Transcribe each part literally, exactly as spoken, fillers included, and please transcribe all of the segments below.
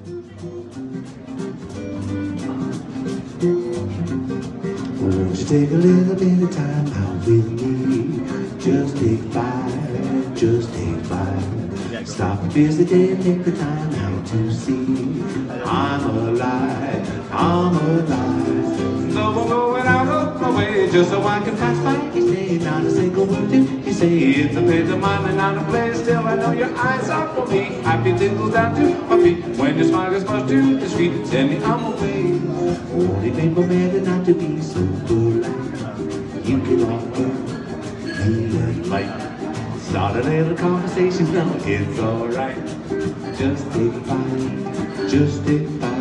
Won't you take a little bit of time out with me? Just take five, just take five. Stop a busy day and take the time out to see I'm alive, I'm alive. So I'm going out of my way just so I can pass by each day. Not a single word do you say. It's a page of mine and not a place. Still I know your eyes are for me. Happy tickle down to my feet. When your smile gets much to the street, tell me I'm away. Only made my man not to be so polite. You can offer me a light. Start a little conversation, now it's alright. Just take five, just take five.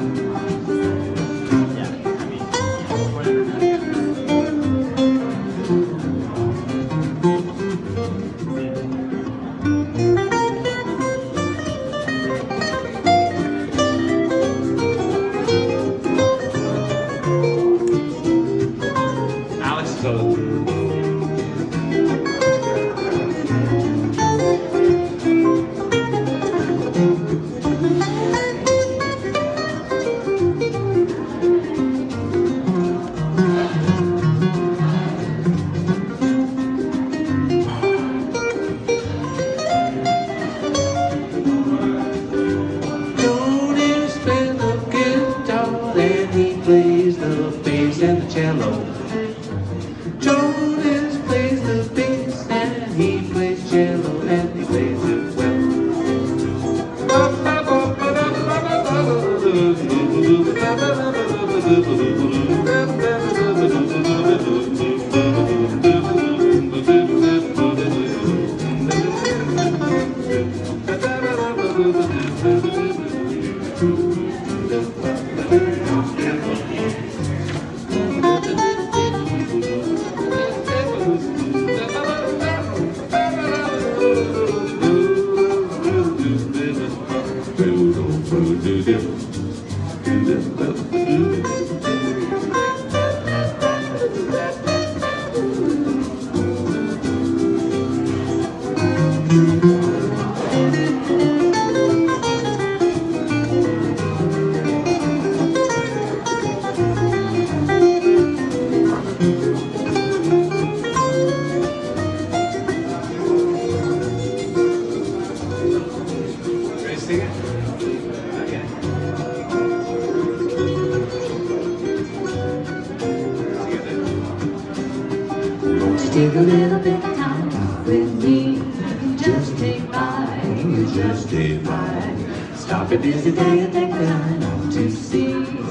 Take a little bit of time out with me. Just take five, just take five. Stop a busy day and take the time out to see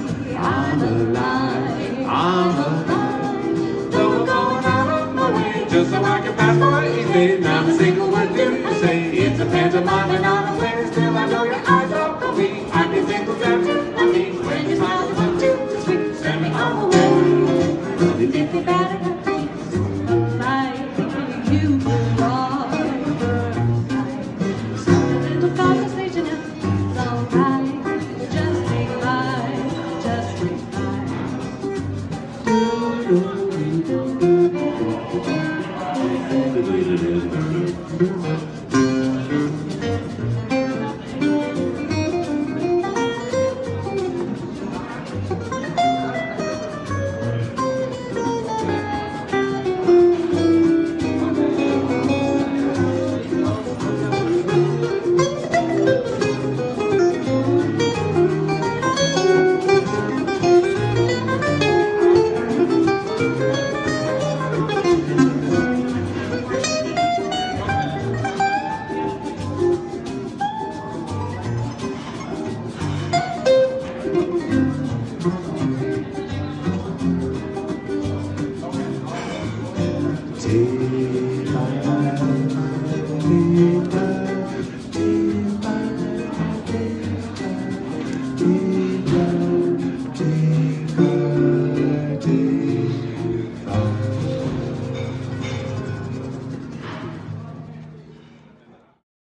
I'm alive, I'm alive. Though I'm going out of my way just so I can pass by each day. Not a single word do you say. It's a pantomime.